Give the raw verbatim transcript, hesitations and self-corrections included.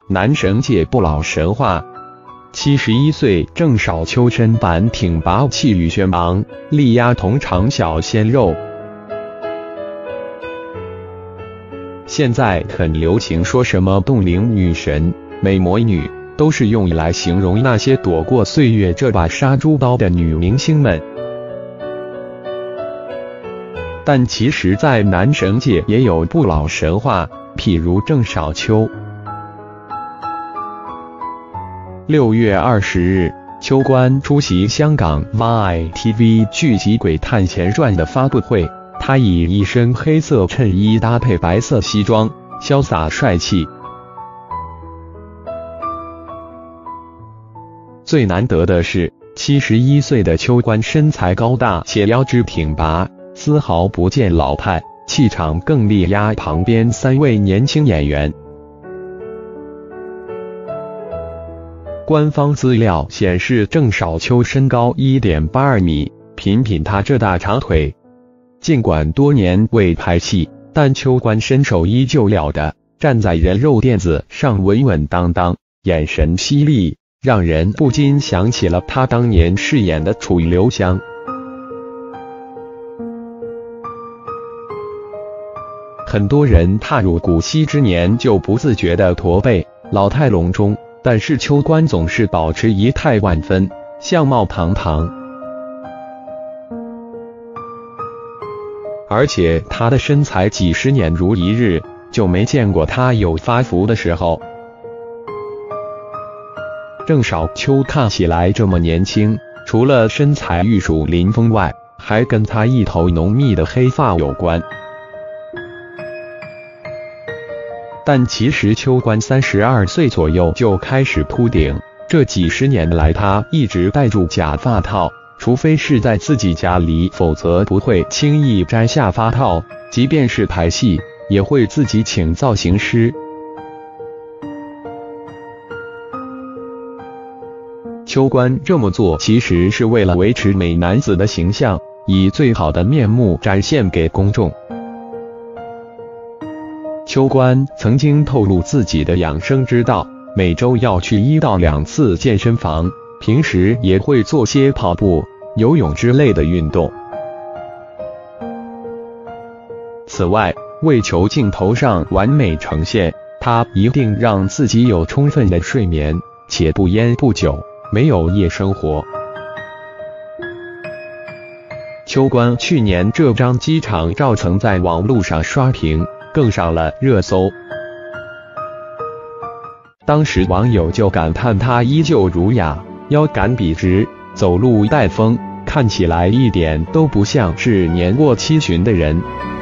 男神界不老神话。七十一岁郑少秋身板挺拔，气宇轩昂，力压同场小鲜肉。现在很流行说什么冻龄女神、美魔女，都是用来形容那些躲过岁月这把杀猪刀的女明星们。但其实在男神界也有不老神话，譬如郑少秋。六月二十日，秋官出席香港 Y T V 剧集《鬼探前传》的发布会，他以一身黑色衬衣搭配白色西装，潇洒帅气。最难得的是，七十一岁的秋官身材高大且腰肢挺拔，丝毫不见老态，气场更力压旁边三位年轻演员。官方资料显示，郑少秋身高 一点八二米，品品他这大长腿。尽管多年未拍戏，但秋官身手依旧了得，站在人肉垫子上稳稳当当，眼神犀利，让人不禁想起了他当年饰演的楚留香。很多人踏入古稀之年就不自觉地驼背，老态龙钟，但是秋官总是保持仪态万分，相貌堂堂。而且他的身材几十年如一日，就没见过他有发福的时候。郑少秋看起来这么年轻，除了身材玉树临风外，还跟他一头浓密的黑发有关。但其实秋官三十二岁左右就开始秃顶，这几十年来他一直戴住假发套，除非是在自己家里，否则不会轻易摘下发套，即便是拍戏，也会自己请造型师。秋官这么做其实是为了维持美男子的形象，以最好的面目展现给公众。秋官曾经透露自己的养生之道，每周要去一到两次健身房，平时也会做些跑步、游泳之类的运动。此外，为求镜头上完美呈现，他一定让自己有充分的睡眠，且不烟不酒，没有夜生活。秋官去年这张机场照曾在网络上刷屏，更上了热搜。当时网友就感叹他依旧儒雅，腰杆笔直，走路带风，看起来一点都不像是年过七旬的人。